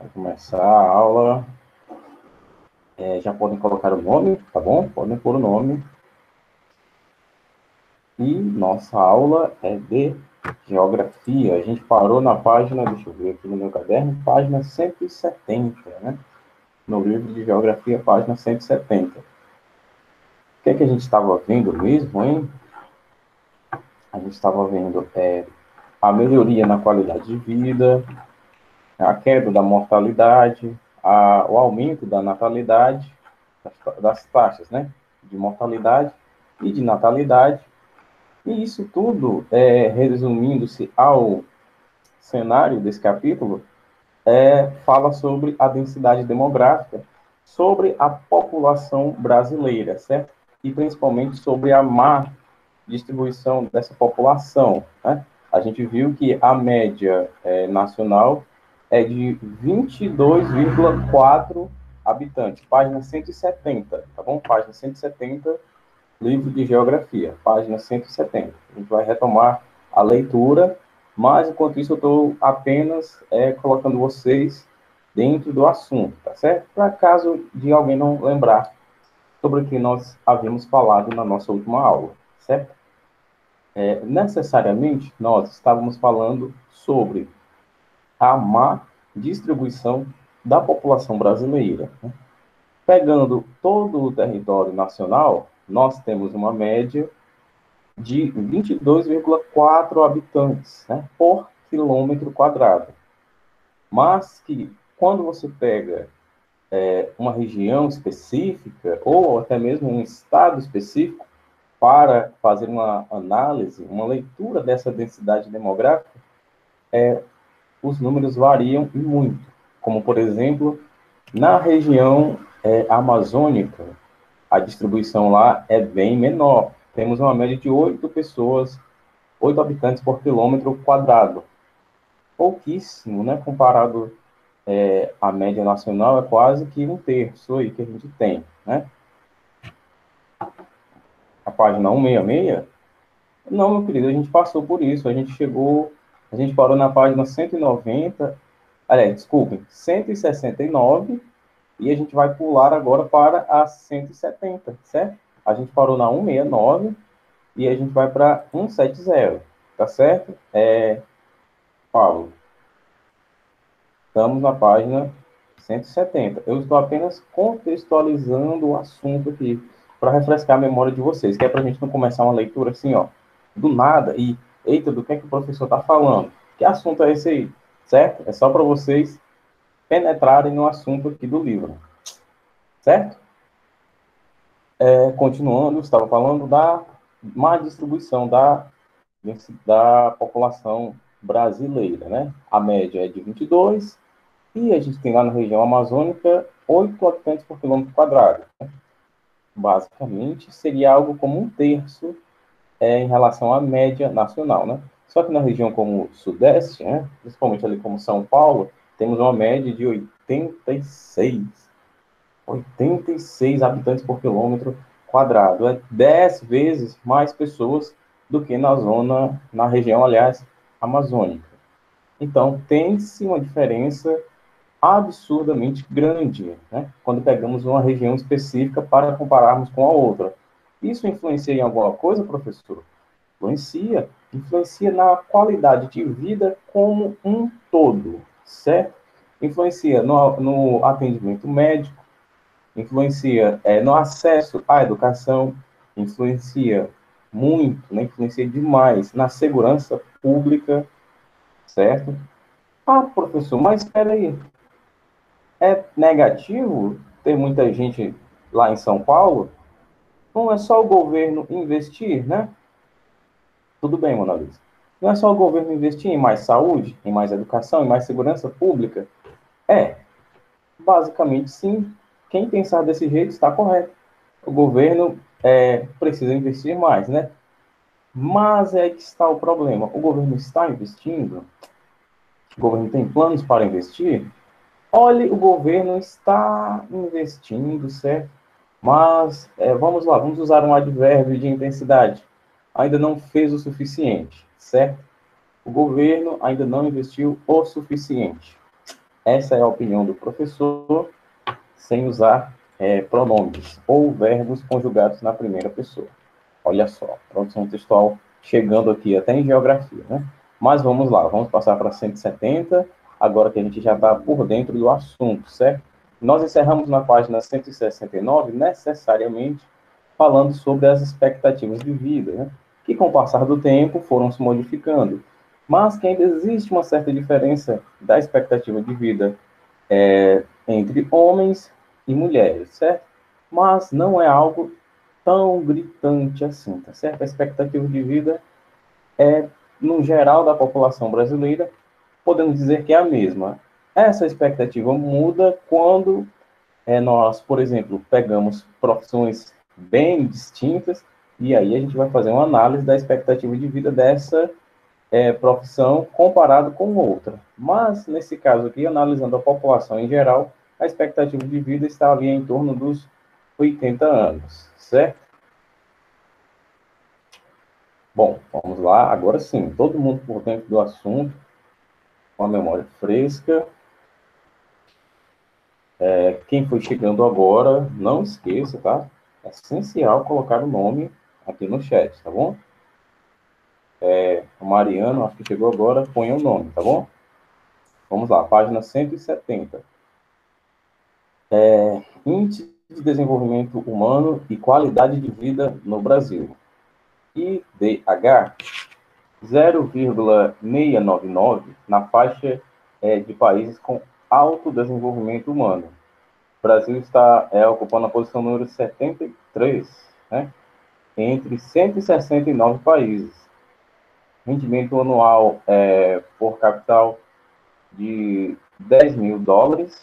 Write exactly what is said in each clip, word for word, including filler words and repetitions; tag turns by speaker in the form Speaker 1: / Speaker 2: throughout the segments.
Speaker 1: para começar a aula. É, já podem colocar o nome, tá bom? Podem pôr o nome. E nossa aula é de geografia. A gente parou na página, deixa eu ver aqui no meu caderno, página cento e setenta, né? No livro de geografia, página cento e setenta. O que é que a gente estava vendo mesmo, hein? A gente estava vendo é, a melhoria na qualidade de vida, a queda da mortalidade, a, o aumento da natalidade, das, das taxas, né? De mortalidade e de natalidade. E isso tudo, é, resumindo-se ao cenário desse capítulo, é, fala sobre a densidade demográfica, sobre a população brasileira, certo? E principalmente sobre a má distribuição dessa população, né? A gente viu que a média é, nacional é de vinte e dois vírgula quatro habitantes, página cento e setenta, tá bom? Página cento e setenta, livro de geografia, página cento e setenta. A gente vai retomar a leitura, mas enquanto isso eu estou apenas é, colocando vocês dentro do assunto, tá certo? Para caso de alguém não lembrar sobre o que nós havíamos falado na nossa última aula, certo? É, necessariamente, nós estávamos falando sobre a má distribuição da população brasileira, né? Pegando todo o território nacional, nós temos uma média de vinte e dois vírgula quatro habitantes, né, por quilômetro quadrado. Mas que, quando você pega é, uma região específica, ou até mesmo um estado específico, para fazer uma análise, uma leitura dessa densidade demográfica, é, os números variam e muito. Como, por exemplo, na região é, amazônica, a distribuição lá é bem menor. Temos uma média de oito pessoas, oito habitantes por quilômetro quadrado. Pouquíssimo, né? Comparado é, à média nacional, é quase que um terço aí que a gente tem, né? A página cento e sessenta e seis? Não, meu querido, a gente passou por isso. A gente chegou, a gente parou na página cento e noventa, aliás, desculpem, cento e sessenta e nove, e a gente vai pular agora para a cento e setenta, certo? A gente parou na cento e sessenta e nove e a gente vai para cento e setenta, tá certo? É, Paulo, estamos na página cento e setenta. Eu estou apenas contextualizando o assunto aqui, para refrescar a memória de vocês, que é para a gente não começar uma leitura assim, ó, do nada, e, eita, do que é que o professor está falando? Que assunto é esse aí? Certo? É só para vocês penetrarem no assunto aqui do livro. Certo? É, continuando, estava falando da má distribuição da, da população brasileira, né? A média é de vinte e dois, e a gente tem lá na região amazônica oito habitantes por quilômetro quadrado, né? Basicamente, seria algo como um terço é, em relação à média nacional, né? Só que na região como o Sudeste, né, principalmente ali como São Paulo, temos uma média de oitenta e seis, oitenta e seis habitantes por quilômetro quadrado. É dez vezes mais pessoas do que na zona, na região, aliás, amazônica. Então, tem-se uma diferença absurdamente grande, né? Quando pegamos uma região específica para compararmos com a outra. Isso influencia em alguma coisa, professor? Influencia. Influencia na qualidade de vida como um todo, certo? Influencia no, no atendimento médico, influencia é, no acesso à educação, influencia muito, né? Influencia demais na segurança pública, certo? Ah, professor, mas espera aí, é negativo ter muita gente lá em São Paulo? Não é só o governo investir, né? Tudo bem, Mona Lisa. Não é só o governo investir em mais saúde, em mais educação, em mais segurança pública? É, basicamente sim. Quem pensar desse jeito está correto. O governo é, precisa investir mais, né? Mas é que está o problema. O governo está investindo? O governo tem planos para investir? Olhe, o governo está investindo, certo? Mas, é, vamos lá, vamos usar um advérbio de intensidade. Ainda não fez o suficiente, certo? O governo ainda não investiu o suficiente. Essa é a opinião do professor, sem usar é, pronomes ou verbos conjugados na primeira pessoa. Olha só, produção textual chegando aqui até em geografia, né? Mas vamos lá, vamos passar para cento e setenta, agora que a gente já está por dentro do assunto, certo? Nós encerramos na página cento e sessenta e nove, necessariamente, falando sobre as expectativas de vida, né? Que com o passar do tempo foram se modificando, mas que ainda existe uma certa diferença da expectativa de vida é, entre homens e mulheres, certo? Mas não é algo tão gritante assim, tá certo? A expectativa de vida é, no geral da população brasileira, podemos dizer que é a mesma. Essa expectativa muda quando é, nós, por exemplo, pegamos profissões bem distintas e aí a gente vai fazer uma análise da expectativa de vida dessa é, profissão comparado com outra. Mas, nesse caso aqui, analisando a população em geral, a expectativa de vida está ali em torno dos oitenta anos, certo? Bom, vamos lá. Agora sim, todo mundo por dentro do assunto, com a memória fresca. É, quem foi chegando agora, não esqueça, tá? É essencial colocar o nome aqui no chat, tá bom? É, o Mariano, acho que chegou agora, põe o nome, tá bom? Vamos lá, página cento e setenta. É, Índice de Desenvolvimento Humano e Qualidade de Vida no Brasil. I D H zero vírgula seiscentos e noventa e nove na faixa é, de países com alto desenvolvimento humano. O Brasil está é, ocupando a posição número setenta e três, né, entre cento e sessenta e nove países. Rendimento anual é, por capital de dez mil dólares.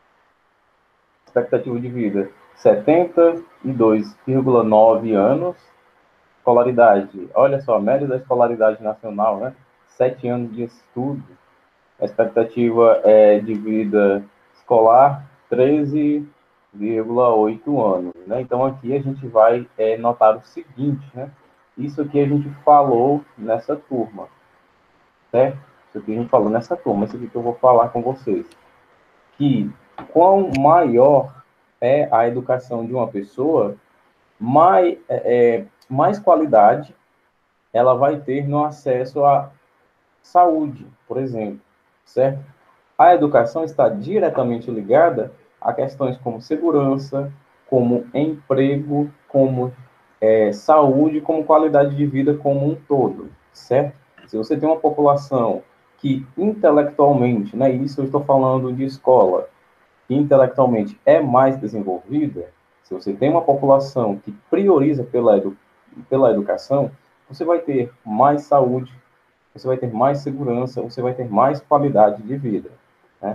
Speaker 1: Expectativa de vida setenta e dois vírgula nove anos. Escolaridade, olha só, a média da escolaridade nacional, né? Sete anos de estudo. A expectativa é, de vida escolar, treze vírgula oito anos, né? Então, aqui a gente vai é, notar o seguinte, né? Isso aqui a gente falou nessa turma, certo? Isso aqui a gente falou nessa turma, isso aqui que eu vou falar com vocês. Que quão maior é a educação de uma pessoa, mais, é, mais qualidade ela vai ter no acesso à saúde, por exemplo, certo? A educação está diretamente ligada a questões como segurança, como emprego, como é, saúde, como qualidade de vida como um todo, certo? Se você tem uma população que intelectualmente, né, isso eu estou falando de escola, que intelectualmente é mais desenvolvida, se você tem uma população que prioriza pela, edu pela educação, você vai ter mais saúde, você vai ter mais segurança, você vai ter mais qualidade de vida, né?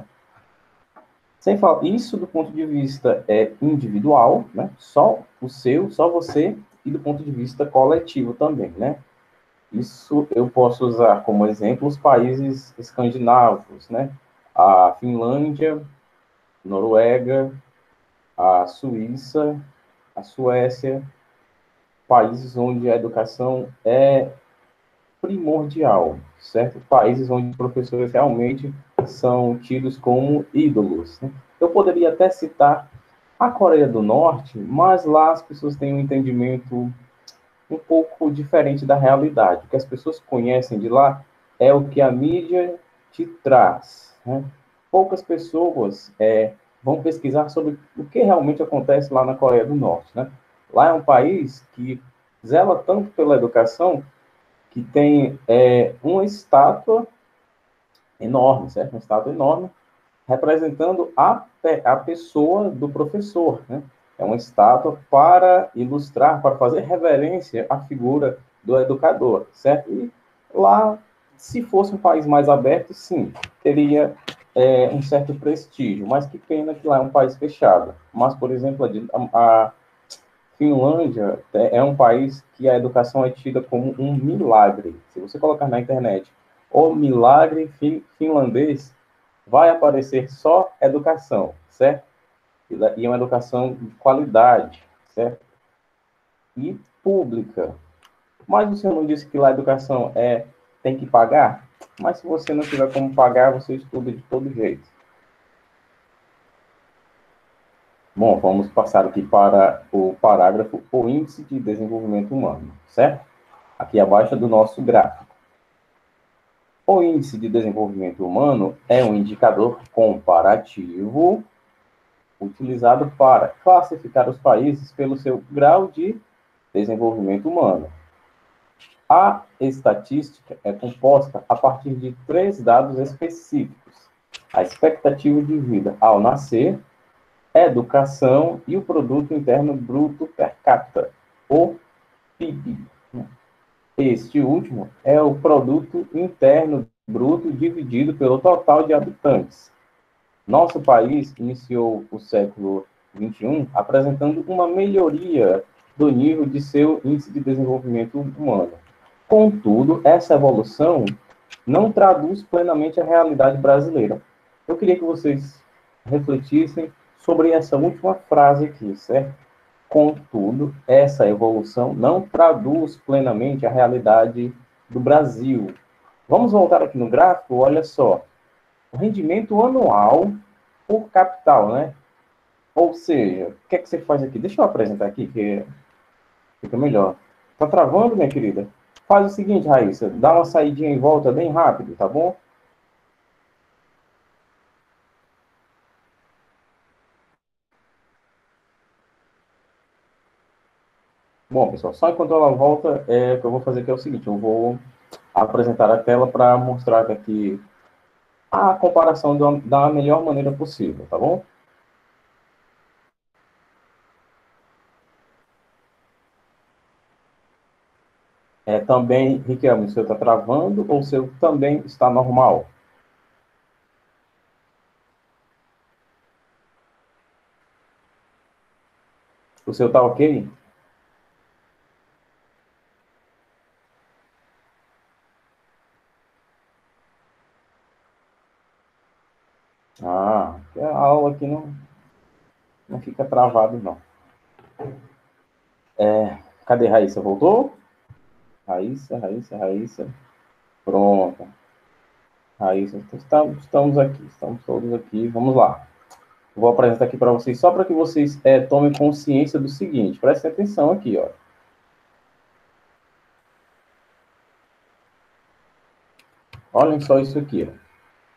Speaker 1: Sem falar, isso do ponto de vista é, individual, né? Só o seu, só você, e do ponto de vista coletivo também, né? Isso eu posso usar como exemplo os países escandinavos, né? A Finlândia, Noruega, a Suíça, a Suécia, países onde a educação é primordial, certo? Países onde professores realmente são tidos como ídolos, né? Eu poderia até citar a Coreia do Norte, mas lá as pessoas têm um entendimento um pouco diferente da realidade. O que as pessoas conhecem de lá é o que a mídia te traz, né? Poucas pessoas é, vão pesquisar sobre o que realmente acontece lá na Coreia do Norte, né? Lá é um país que zela tanto pela educação que tem é, uma estátua enorme, certo? Uma estátua enorme representando a, a pessoa do professor, né? É uma estátua para ilustrar, para fazer reverência à figura do educador, certo? E lá, se fosse um país mais aberto, sim, teria é, um certo prestígio, mas que pena que lá é um país fechado. Mas, por exemplo, a, a Finlândia é um país que a educação é tida como um milagre. Se você colocar na internet o milagre finlandês, vai aparecer só educação, certo? E é uma educação de qualidade, certo? E pública. Mas o senhor não disse que lá a educação é, tem que pagar? Mas se você não tiver como pagar, você estuda de todo jeito. Bom, vamos passar aqui para o parágrafo, o Índice de Desenvolvimento Humano, certo? Aqui abaixo do nosso gráfico. O Índice de Desenvolvimento Humano é um indicador comparativo utilizado para classificar os países pelo seu grau de desenvolvimento humano. A estatística é composta a partir de três dados específicos: a expectativa de vida ao nascer, educação e o Produto Interno Bruto per capita, o P I B. Este último é o Produto Interno Bruto dividido pelo total de habitantes. Nosso país iniciou o século vinte e um apresentando uma melhoria do nível de seu índice de desenvolvimento humano. Contudo, essa evolução não traduz plenamente a realidade brasileira. Eu queria que vocês refletissem sobre essa última frase aqui, certo? Contudo, essa evolução não traduz plenamente a realidade do Brasil. Vamos voltar aqui no gráfico, olha só. O rendimento anual por capital, né? Ou seja, o que é que você faz aqui? Deixa eu apresentar aqui, que fica melhor. Tá travando, minha querida? Faz o seguinte, Raíssa, dá uma saidinha em volta bem rápido, tá bom? Bom, pessoal, só enquanto ela volta, é, o que eu vou fazer aqui é o seguinte, eu vou apresentar a tela para mostrar aqui a comparação da melhor maneira possível, tá bom? É, também, Riquelme, o seu está travando ou o seu também está normal? O seu está ok? Ah, a aula aqui não, não fica travado, não. É, cadê Raíssa? Voltou? Raíssa, Raíssa, Raíssa. Pronto. Raíssa, estamos, estamos aqui, estamos todos aqui. Vamos lá. Vou apresentar aqui para vocês, só para que vocês é, tomem consciência do seguinte. Prestem atenção aqui, ó. Olhem só isso aqui, ó.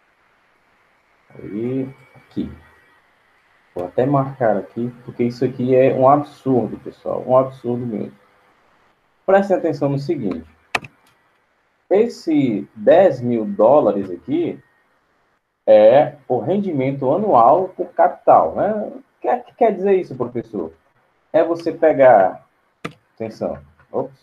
Speaker 1: E aqui. Vou até marcar aqui, porque isso aqui é um absurdo, pessoal. Um absurdo mesmo. Prestem atenção no seguinte. Esse dez mil dólares aqui é o rendimento anual por capital, né? O que, é, que quer dizer isso, professor? É você pegar... Atenção. Ops.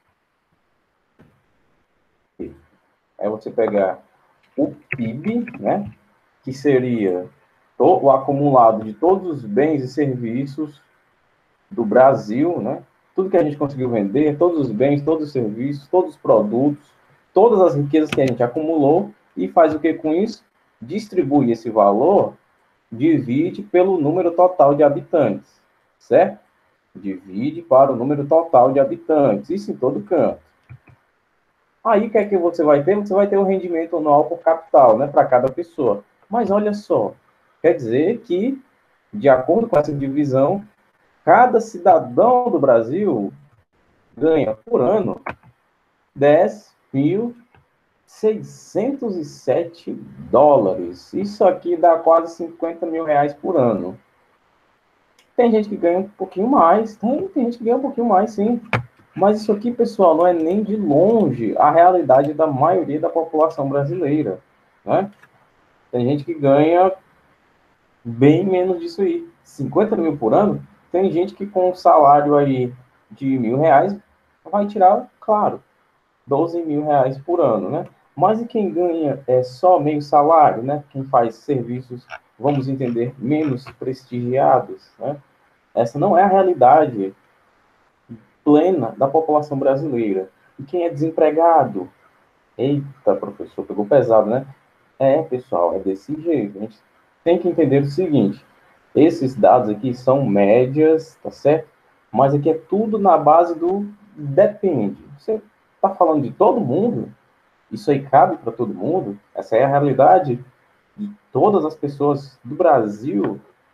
Speaker 1: É você pegar o P I B, né? Que seria o acumulado de todos os bens e serviços do Brasil, né? Tudo que a gente conseguiu vender, todos os bens, todos os serviços, todos os produtos, todas as riquezas que a gente acumulou e faz o que com isso? Distribui esse valor, divide pelo número total de habitantes, certo? Divide para o número total de habitantes, isso em todo canto. Aí o que é que você vai ter? Você vai ter o rendimento anual por capital, né, para cada pessoa. Mas olha só, quer dizer que, de acordo com essa divisão, cada cidadão do Brasil ganha por ano dez mil seiscentos e sete dólares. Isso aqui dá quase cinquenta mil reais por ano. Tem gente que ganha um pouquinho mais, tem, tem gente que ganha um pouquinho mais, sim. Mas isso aqui, pessoal, não é nem de longe a realidade da maioria da população brasileira, né? Tem gente que ganha bem menos disso aí. cinquenta mil por ano, tem gente que com um salário aí de mil reais vai tirar, claro, doze mil reais por ano, né? Mas e quem ganha é só meio salário, né? Quem faz serviços, vamos entender, menos prestigiados, né? Essa não é a realidade plena da população brasileira. E quem é desempregado? Eita, professor, pegou pesado, né? É, pessoal, é desse jeito. A gente tem que entender o seguinte: esses dados aqui são médias, tá certo? Mas aqui é tudo na base do depende. Você está falando de todo mundo? Isso aí cabe para todo mundo? Essa é a realidade de todas as pessoas do Brasil?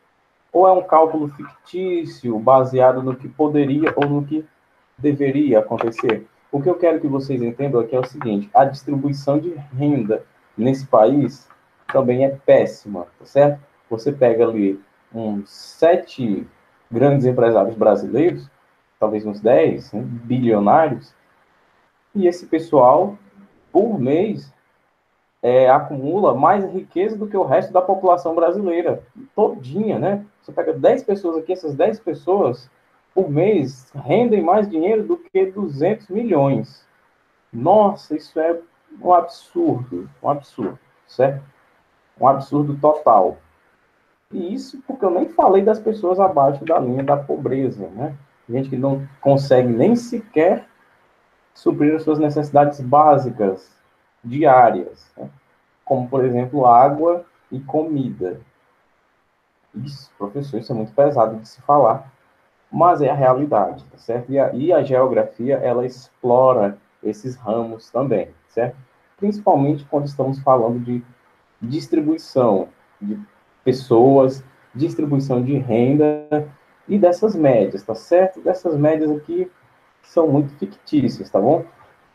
Speaker 1: Ou é um cálculo fictício, baseado no que poderia ou no que deveria acontecer? O que eu quero que vocês entendam aqui é o seguinte: a distribuição de renda nesse país também é péssima, tá certo? Você pega ali uns sete grandes empresários brasileiros, talvez uns dez, né, bilionários, e esse pessoal, por mês, é, acumula mais riqueza do que o resto da população brasileira, todinha, né? Você pega dez pessoas aqui, essas dez pessoas, por mês, rendem mais dinheiro do que duzentos milhões. Nossa, isso é um absurdo, um absurdo, certo? Um absurdo total. E isso porque eu nem falei das pessoas abaixo da linha da pobreza, né? Gente que não consegue nem sequer suprir as suas necessidades básicas, diárias, né? Como, por exemplo, água e comida. Isso, professor, isso é muito pesado de se falar, mas é a realidade, tá certo? E a, e a geografia, ela explora esses ramos também, certo? Principalmente quando estamos falando de distribuição de pessoas, distribuição de renda e dessas médias, tá certo? Dessas médias aqui que são muito fictícias, tá bom?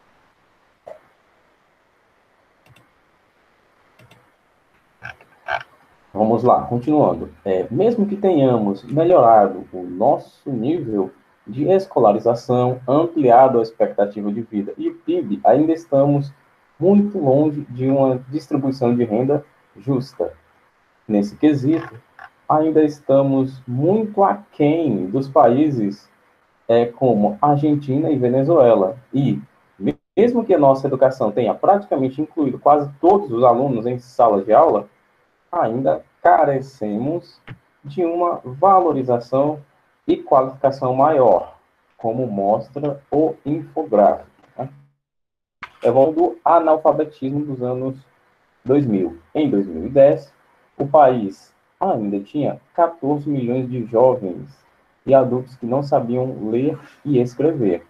Speaker 1: Vamos lá, continuando. É, mesmo que tenhamos melhorado o nosso nível de escolarização, ampliado a expectativa de vida e P I B, ainda estamos muito longe de uma distribuição de renda justa. Nesse quesito, ainda estamos muito aquém dos países é, como Argentina e Venezuela. E, mesmo que a nossa educação tenha praticamente incluído quase todos os alunos em salas de aula, ainda carecemos de uma valorização e qualificação maior, como mostra o infográfico, né? Levando o analfabetismo dos anos dois mil. Em dois mil e dez, o país ainda tinha quatorze milhões de jovens e adultos que não sabiam ler e escrever.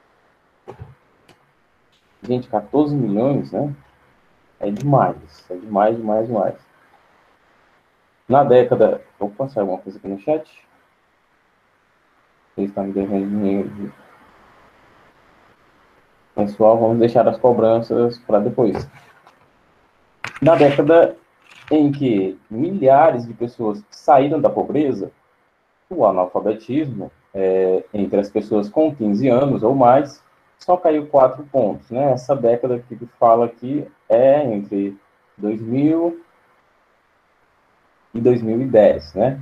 Speaker 1: Gente, quatorze milhões, né? É demais, é demais, demais, demais. Na década... Opa, saiu alguma coisa aqui no chat? Ele está me devendo dinheiro. Pessoal, vamos deixar as cobranças para depois. Na década em que milhares de pessoas saíram da pobreza, o analfabetismo, é, entre as pessoas com quinze anos ou mais, só caiu quatro pontos, né? Essa década que fala aqui é entre dois mil e dois mil e dez, né?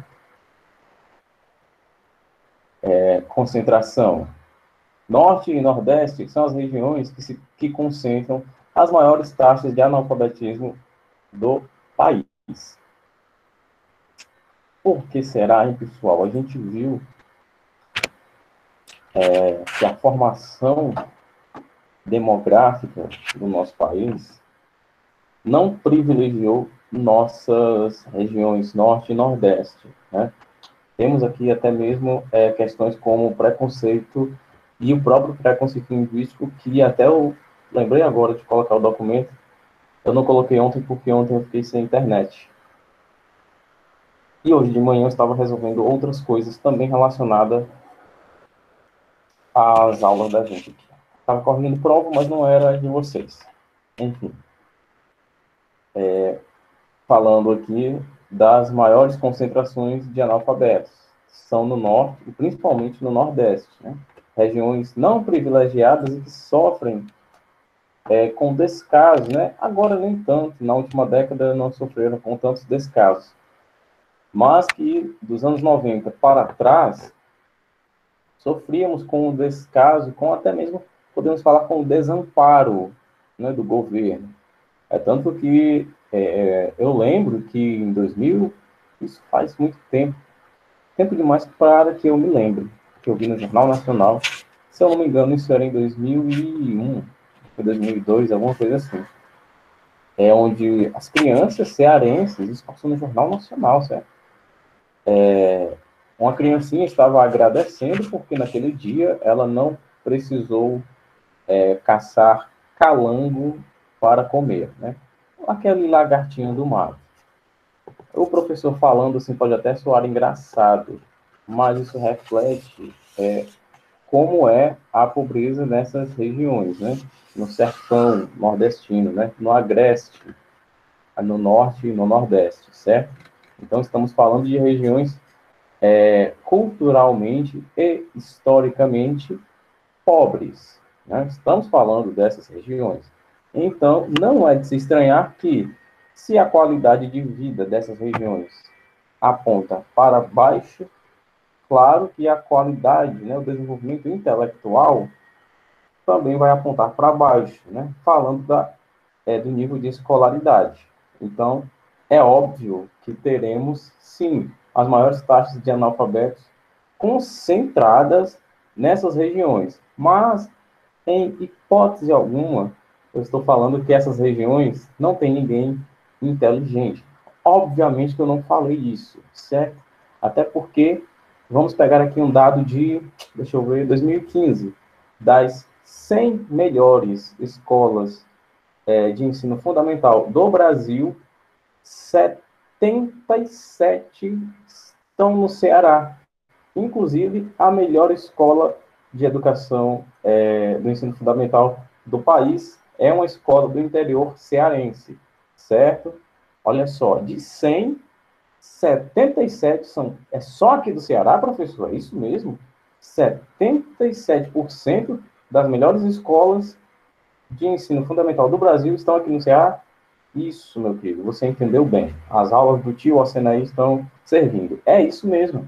Speaker 1: É, concentração. Norte e Nordeste são as regiões que, se, que concentram as maiores taxas de analfabetismo do país. Por que será, hein, pessoal? A gente viu é, que a formação demográfica do nosso país não privilegiou nossas regiões Norte e Nordeste, né? Temos aqui até mesmo é, questões como preconceito e o próprio preconceito linguístico, que até eu lembrei agora de colocar o documento. Eu não coloquei ontem porque ontem eu fiquei sem internet. E hoje de manhã eu estava resolvendo outras coisas também relacionadas às aulas da gente. Estava correndo prova, mas não era de vocês. Enfim. É, falando aqui das maiores concentrações de analfabetos. São no norte e principalmente no nordeste, né? Regiões não privilegiadas e que sofrem é, com descaso, né? Agora nem tanto, na última década não sofreram com tantos descasos, mas que dos anos noventa para trás sofríamos com o descaso, com até mesmo, podemos falar, com o desamparo, né, do governo. É tanto que é, eu lembro que em dois mil, isso faz muito tempo, tempo demais para que eu me lembre, que eu vi no Jornal Nacional, se eu não me engano, isso era em dois mil e um, dois mil e dois, alguma coisa assim. É onde as crianças cearenses, isso passou no Jornal Nacional, certo? É, uma criancinha estava agradecendo porque naquele dia ela não precisou é, caçar calango para comer, né? Aquele lagartinho do mar. O professor falando assim pode até soar engraçado, mas isso reflete é, como é a pobreza nessas regiões, né? No sertão nordestino, né? No agreste, no norte e no nordeste, certo? Então, estamos falando de regiões é, culturalmente e historicamente pobres, né? Estamos falando dessas regiões. Então, não é de se estranhar que, se a qualidade de vida dessas regiões aponta para baixo, claro que a qualidade, né, o desenvolvimento intelectual também vai apontar para baixo, né? Falando da, é, do nível de escolaridade. Então, é óbvio que teremos, sim, as maiores taxas de analfabetos concentradas nessas regiões. Mas, em hipótese alguma, eu estou falando que essas regiões não tem ninguém inteligente. Obviamente que eu não falei isso, certo? Até porque, vamos pegar aqui um dado de, deixa eu ver, dois mil e quinze, das cem melhores escolas é, de ensino fundamental do Brasil, setenta e sete estão no Ceará. Inclusive, a melhor escola de educação é, do ensino fundamental do país é uma escola do interior cearense, certo? Olha só, de cem, setenta e sete são... É só aqui do Ceará, professor? É isso mesmo? setenta e sete por cento das melhores escolas de ensino fundamental do Brasil estão aqui no Ceará? Isso, meu querido, você entendeu bem. As aulas do tio Ocenaí estão servindo. É isso mesmo,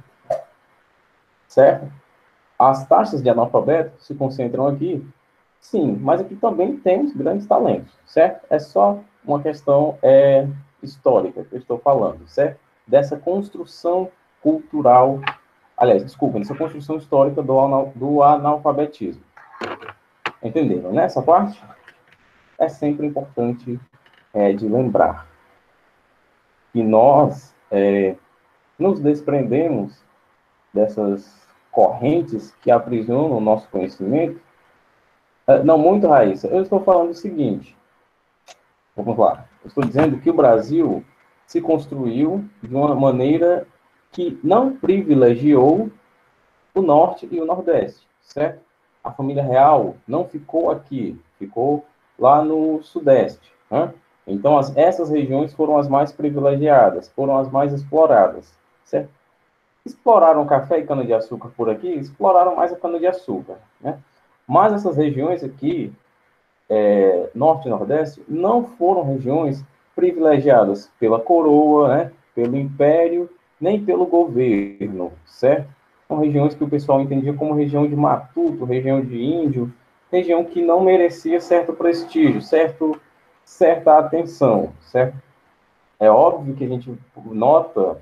Speaker 1: certo? As taxas de analfabeto se concentram aqui, sim, mas aqui também temos grandes talentos, certo? É só uma questão é, histórica que eu estou falando, certo? Dessa construção cultural, aliás, desculpa, dessa construção histórica do, anal, do analfabetismo. Entenderam, né? Essa parte é sempre importante é, de lembrar que nós é, nos desprendemos dessas correntes que aprisionam o nosso conhecimento. Não, muito, Raíssa. Eu estou falando o seguinte. Vamos lá. Eu estou dizendo que o Brasil se construiu de uma maneira que não privilegiou o Norte e o Nordeste, certo? A família real não ficou aqui, ficou lá no Sudeste. Né? Então, as, essas regiões foram as mais privilegiadas, foram as mais exploradas, certo? Exploraram café e cana-de-açúcar por aqui, exploraram mais a cana-de-açúcar, né? Mas essas regiões aqui, é, Norte e Nordeste, não foram regiões privilegiadas pela coroa, né? Pelo império, nem pelo governo, certo? São regiões que o pessoal entendia como região de matuto, região de índio, região que não merecia certo prestígio, certo, certa atenção, certo? É óbvio que a gente nota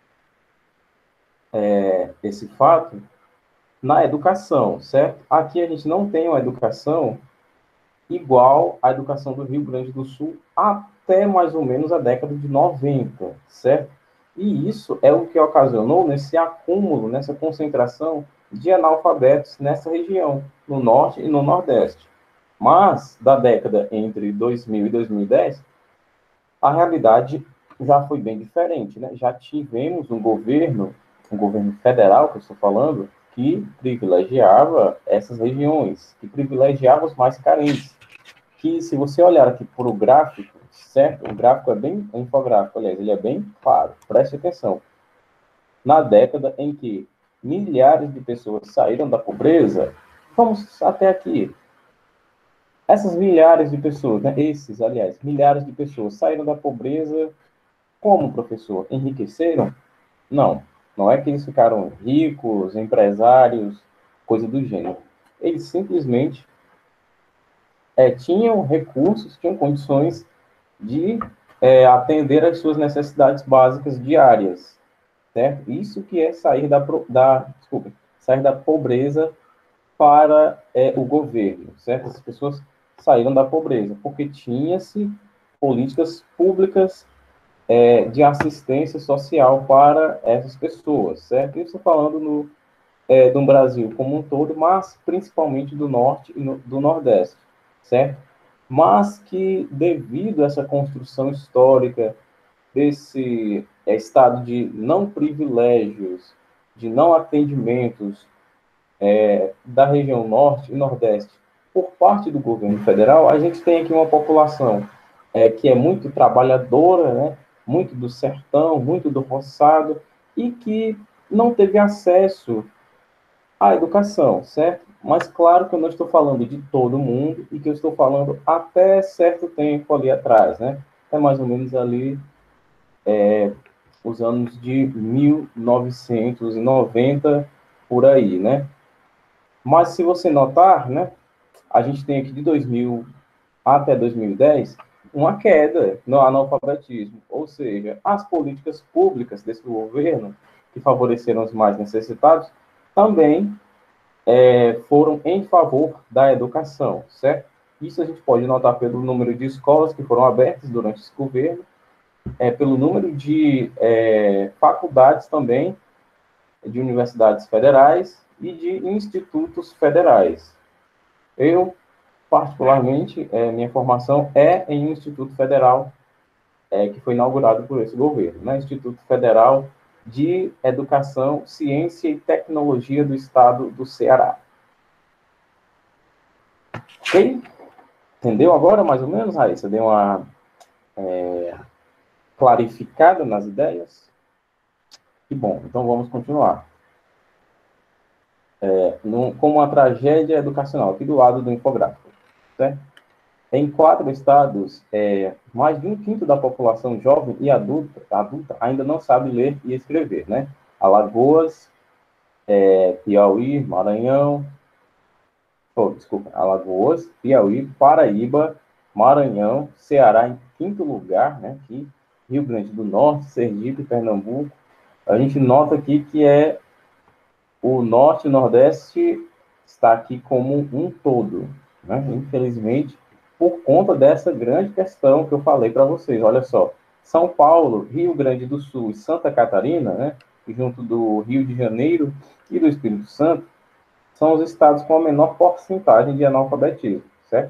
Speaker 1: é, esse fato na educação, certo? Aqui a gente não tem uma educação igual à educação do Rio Grande do Sul até mais ou menos a década de noventa, certo? E isso é o que ocasionou nesse acúmulo, nessa concentração de analfabetos nessa região, no Norte e no Nordeste. Mas, da década entre dois mil e dois mil e dez, a realidade já foi bem diferente, né? Já tivemos um governo, um governo federal, que eu estou falando, que privilegiava essas regiões, que privilegiava os mais carentes. Que, se você olhar aqui para o gráfico, certo? O gráfico é bem, o infográfico, aliás, ele é bem claro, preste atenção. Na década em que milhares de pessoas saíram da pobreza, vamos até aqui, essas milhares de pessoas, né? Esses, aliás, milhares de pessoas saíram da pobreza como, professor? Enriqueceram? Não. Não é que eles ficaram ricos, empresários, coisa do gênero. Eles simplesmente é, tinham recursos, tinham condições de é, atender às suas necessidades básicas diárias, certo? Isso que é sair da, da, desculpa, sair da pobreza para é, o governo, certo? As pessoas saíram da pobreza porque tinha-se políticas públicas é, de assistência social para essas pessoas, certo? Isso falando no, é, do Brasil como um todo, mas principalmente do Norte e no, do Nordeste, certo? Mas que, devido a essa construção histórica, desse é estado de não privilégios, de não atendimentos é, da região norte e nordeste por parte do governo federal, a gente tem aqui uma população é, que é muito trabalhadora, né, muito do sertão, muito do roçado, e que não teve acesso à educação, certo? Mas claro que eu não estou falando de todo mundo e que eu estou falando até certo tempo ali atrás, né? É mais ou menos ali é, os anos de mil novecentos e noventa por aí, né? Mas se você notar, né, a gente tem aqui de dois mil até dois mil e dez uma queda no analfabetismo, ou seja, as políticas públicas desse governo que favoreceram os mais necessitados também é, foram em favor da educação, certo? Isso a gente pode notar pelo número de escolas que foram abertas durante esse governo, é, pelo número de é, faculdades também, de universidades federais e de institutos federais. Eu, particularmente, é, minha formação é em um Instituto Federal é, que foi inaugurado por esse governo, né? Instituto Federal de Educação, Ciência e Tecnologia do Estado do Ceará. Ok? Entendeu agora, mais ou menos, Raíssa? Deu uma é, clarificada nas ideias? Que bom, então vamos continuar. É, no, como uma tragédia educacional, aqui do lado do infográfico, certo? Em quatro estados, é, mais de um quinto da população jovem e adulta, adulta ainda não sabe ler e escrever, né? Alagoas, é, Piauí, Maranhão, oh, desculpa, Alagoas, Piauí, Paraíba, Maranhão, Ceará em quinto lugar, né? Aqui, Rio Grande do Norte, Sergipe, Pernambuco. A gente nota aqui que é o Norte e Nordeste está aqui como um todo, né? Infelizmente, por conta dessa grande questão que eu falei para vocês. Olha só, São Paulo, Rio Grande do Sul e Santa Catarina, né? Junto do Rio de Janeiro e do Espírito Santo, são os estados com a menor porcentagem de analfabetismo, certo?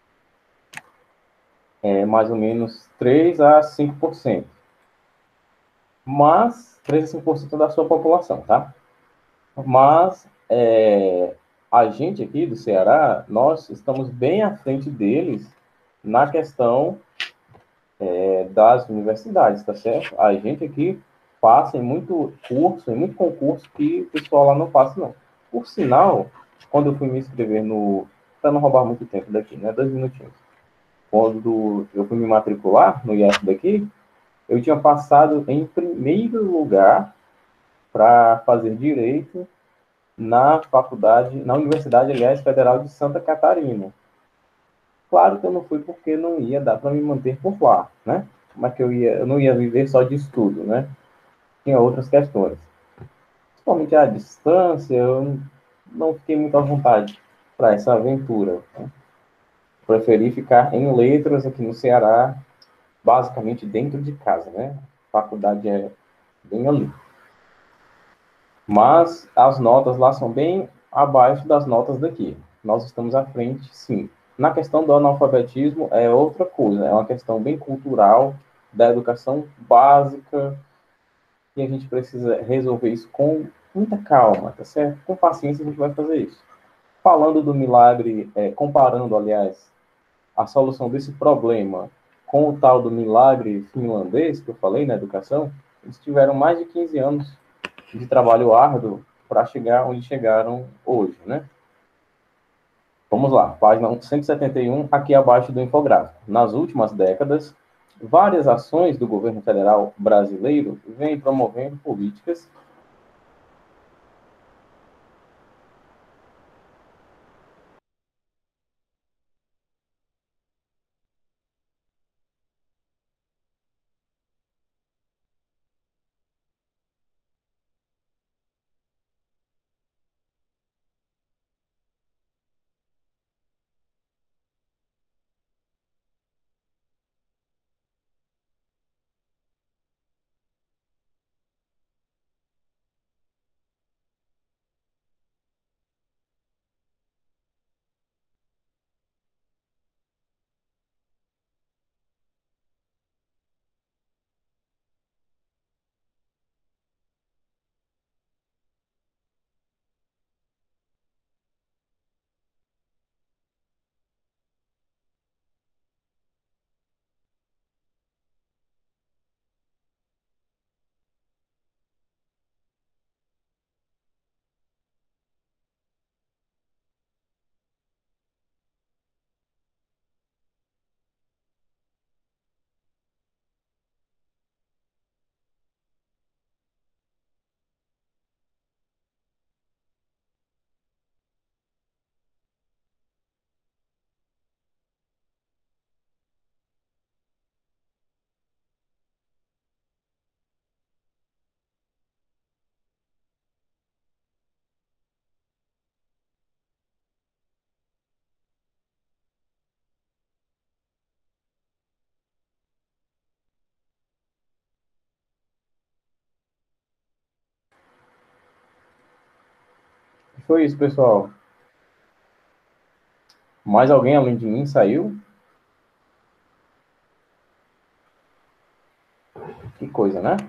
Speaker 1: É mais ou menos três a cinco por cento. Mas, três a cinco por cento da sua população, tá? Mas é, a gente aqui do Ceará, nós estamos bem à frente deles na questão é, das universidades, tá certo? A gente aqui passa em muito curso, em muito concurso que o pessoal lá não passa, não. Por sinal, quando eu fui me inscrever no... Para não roubar muito tempo daqui, né? Dois minutinhos. Quando eu fui me matricular no I F daqui, eu tinha passado em primeiro lugar para fazer direito na faculdade, na Universidade, aliás, Federal de Santa Catarina. Claro que eu não fui porque não ia dar para me manter por lá, né? Mas que eu ia, eu não ia viver só de estudo, né? Tinha outras questões. Principalmente a distância, eu não fiquei muito à vontade para essa aventura, né? Preferi ficar em letras aqui no Ceará, basicamente dentro de casa, né? A faculdade é bem ali. Mas as notas lá são bem abaixo das notas daqui. Nós estamos à frente, sim. Na questão do analfabetismo, é outra coisa, é uma questão bem cultural, da educação básica, e a gente precisa resolver isso com muita calma, tá certo? Com paciência a gente vai fazer isso. Falando do milagre, é, comparando, aliás, a solução desse problema com o tal do milagre finlandês que eu falei na educação, eles tiveram mais de quinze anos de trabalho árduo para chegar onde chegaram hoje, né? Vamos lá, página cento e setenta e um, aqui abaixo do infográfico. Nas últimas décadas, várias ações do governo federal brasileiro vêm promovendo políticas foi isso, pessoal? Mais alguém além de mim saiu? Que coisa, né?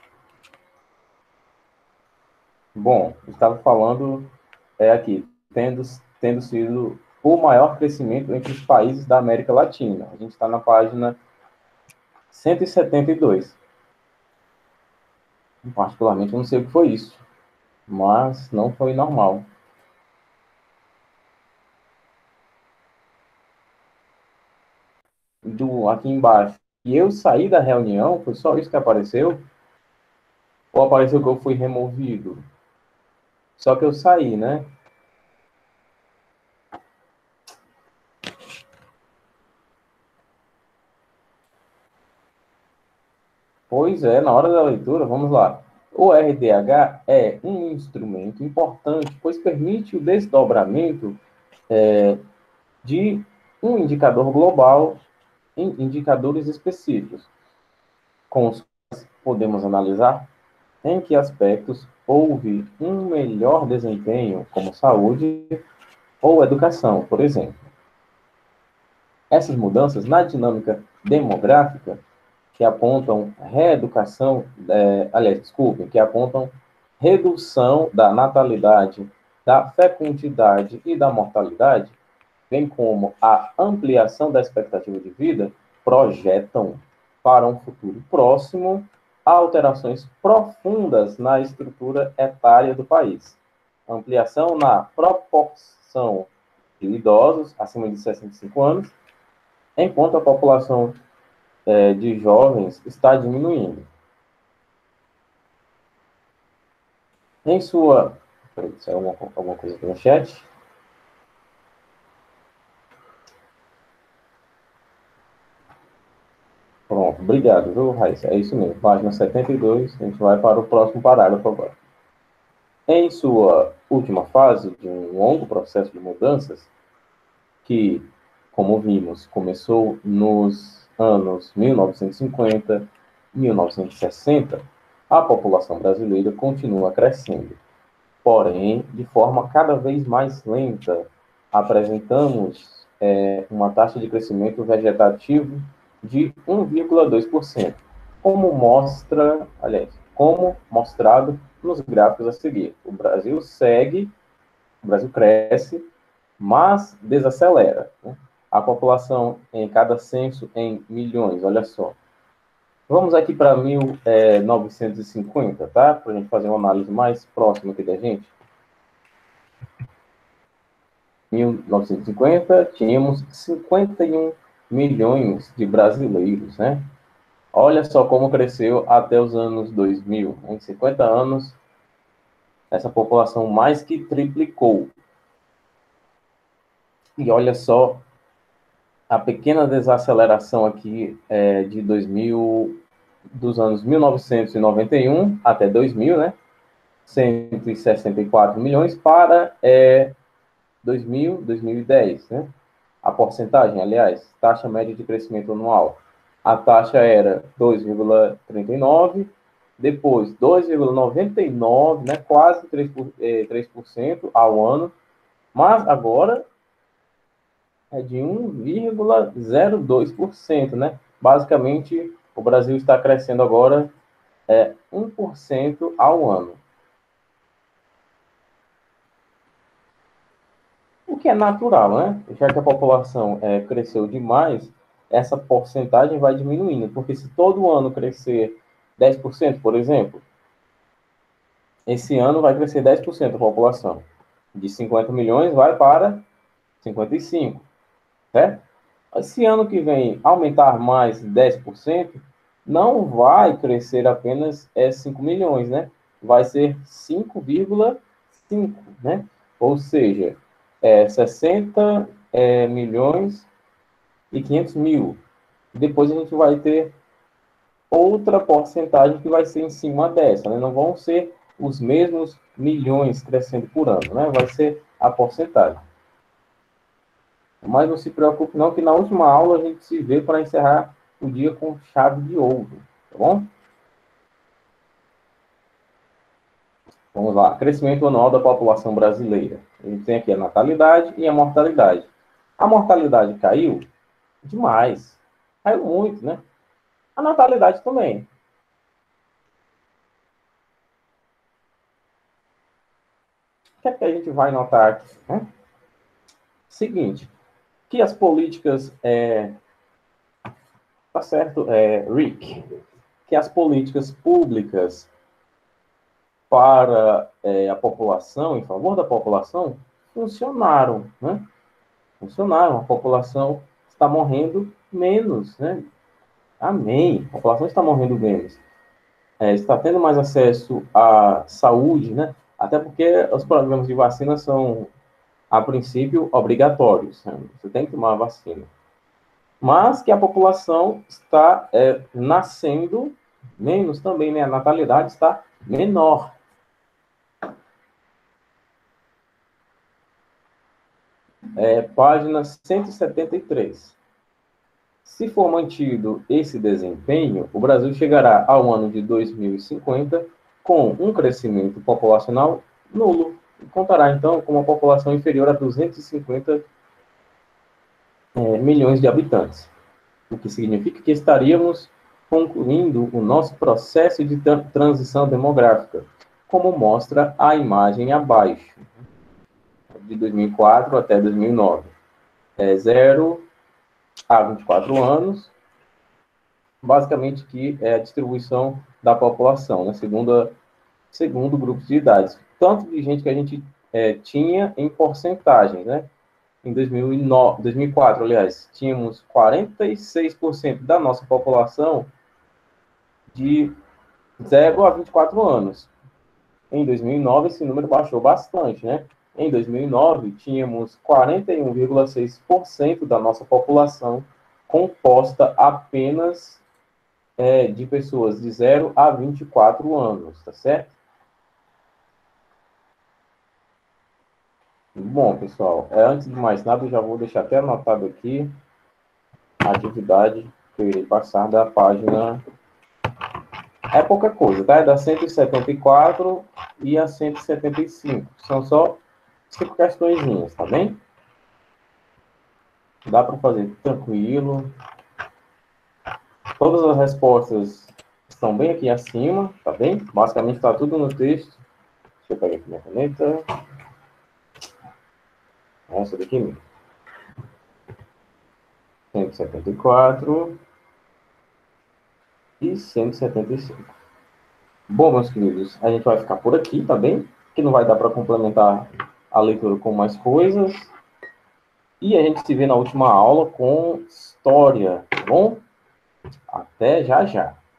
Speaker 1: Bom, estava falando é, aqui, tendo, tendo sido o maior crescimento entre os países da América Latina. A gente está na página cento e setenta e dois. Particularmente, eu não sei o que foi isso, mas não foi normal. Do, aqui embaixo. E eu saí da reunião, foi só isso que apareceu? Ou apareceu que eu fui removido? Só que eu saí, né? Pois é, na hora da leitura, vamos lá. O R D H é um instrumento importante, pois permite o desdobramento é, de um indicador global em indicadores específicos, com os quais podemos analisar em que aspectos houve um melhor desempenho, como saúde ou educação, por exemplo. Essas mudanças na dinâmica demográfica que apontam reeducação, é, aliás, desculpem, que apontam redução da natalidade, da fecundidade e da mortalidade, bem como a ampliação da expectativa de vida, projetam para um futuro próximo alterações profundas na estrutura etária do país. Ampliação na proporção de idosos acima de sessenta e cinco anos, enquanto a população é, de jovens está diminuindo. Em sua... Peraí, saiu alguma, alguma coisa aqui no chat? Pronto, obrigado, viu, Raíssa? É isso mesmo, página setenta e dois, a gente vai para o próximo parágrafo agora. Em sua última fase de um longo processo de mudanças, que, como vimos, começou nos anos mil novecentos e cinquenta, mil novecentos e sessenta, a população brasileira continua crescendo, porém, de forma cada vez mais lenta. Apresentamos é, uma taxa de crescimento vegetativo de um vírgula dois por cento, como mostra, aliás, como mostrado nos gráficos a seguir. O Brasil segue, o Brasil cresce, mas desacelera, né? A população em cada censo em milhões, olha só. Vamos aqui para mil novecentos e cinquenta, tá? Para a gente fazer uma análise mais próxima aqui da gente. mil novecentos e cinquenta, tínhamos cinquenta e um milhões de brasileiros, né? Olha só como cresceu até os anos dois mil. Em cinquenta anos, essa população mais que triplicou. E olha só a pequena desaceleração aqui é, de dois mil, dos anos mil novecentos e noventa e um até dois mil, né? cento e sessenta e quatro milhões para é, dois mil, dois mil e dez, né? A porcentagem, aliás, taxa média de crescimento anual. A taxa era dois vírgula trinta e nove, depois dois vírgula noventa e nove, né, quase três por cento ao ano, mas agora é de um vírgula zero dois por cento, né? Basicamente, o Brasil está crescendo agora é, um por cento ao ano. O que é natural, né? Já que a população é, cresceu demais, essa porcentagem vai diminuindo, porque se todo ano crescer dez por cento, por exemplo, esse ano vai crescer dez por cento a população. De cinquenta milhões vai para cinquenta e cinco, certo? Esse ano que vem aumentar mais dez por cento, não vai crescer apenas é, cinco milhões, né? Vai ser cinco vírgula cinco, né? Ou seja, é, sessenta é, milhões e quinhentos mil. Depois a gente vai ter outra porcentagem que vai ser em cima dessa, né? Não vão ser os mesmos milhões crescendo por ano, né? Vai ser a porcentagem. Mas não se preocupe não, que na última aula a gente se vê para encerrar o dia com chave de ouro, tá bom? Vamos lá. Crescimento anual da população brasileira. A gente tem aqui a natalidade e a mortalidade. A mortalidade caiu demais. Caiu muito, né? A natalidade também. O que é que a gente vai notar aqui? Né? Seguinte, que as políticas... É... Tá certo, é, Rick? Que as políticas públicas para é, a população, em favor da população, funcionaram, né? Funcionaram. A população está morrendo menos, né? Amém. A população está morrendo menos. É, está tendo mais acesso à saúde, né? Até porque os programas de vacina são, a princípio, obrigatórios. Né? Você tem que tomar a vacina. Mas que a população está é, nascendo menos também, né? A natalidade está menor. É, página cento e setenta e três. Se for mantido esse desempenho, o Brasil chegará ao ano de dois mil e cinquenta com um crescimento populacional nulo. E contará, então, com uma população inferior a duzentos e cinquenta é, milhões de habitantes. O que significa que estaríamos concluindo o nosso processo de transição demográfica, como mostra a imagem abaixo, de dois mil e quatro até dois mil e nove. É zero a vinte e quatro anos, basicamente que é a distribuição da população, né, segundo, a, segundo grupos de idades. Tanto de gente que a gente é, tinha em porcentagem, né? Em dois mil e nove, dois mil e quatro, aliás, tínhamos quarenta e seis por cento da nossa população de zero a vinte e quatro anos. Em dois mil e nove, esse número baixou bastante, né? Em dois mil e nove, tínhamos quarenta e um vírgula seis por cento da nossa população composta apenas é, de pessoas de zero a vinte e quatro anos, tá certo? Bom, pessoal, é, antes de mais nada, eu já vou deixar até anotado aqui a atividade que eu irei passar da página. É pouca coisa, tá? É da cento e setenta e quatro e a cento e setenta e cinco. São só cinco questõezinhas, tá bem? Dá para fazer tranquilo. Todas as respostas estão bem aqui acima, tá bem? Basicamente está tudo no texto. Deixa eu pegar aqui minha caneta. Essa daqui mesmo. cento e setenta e quatro e cento e setenta e cinco. Bom, meus queridos, a gente vai ficar por aqui, tá bem? Que não vai dar para complementar a leitura com mais coisas. E a gente se vê na última aula com história, tá bom? Até já já.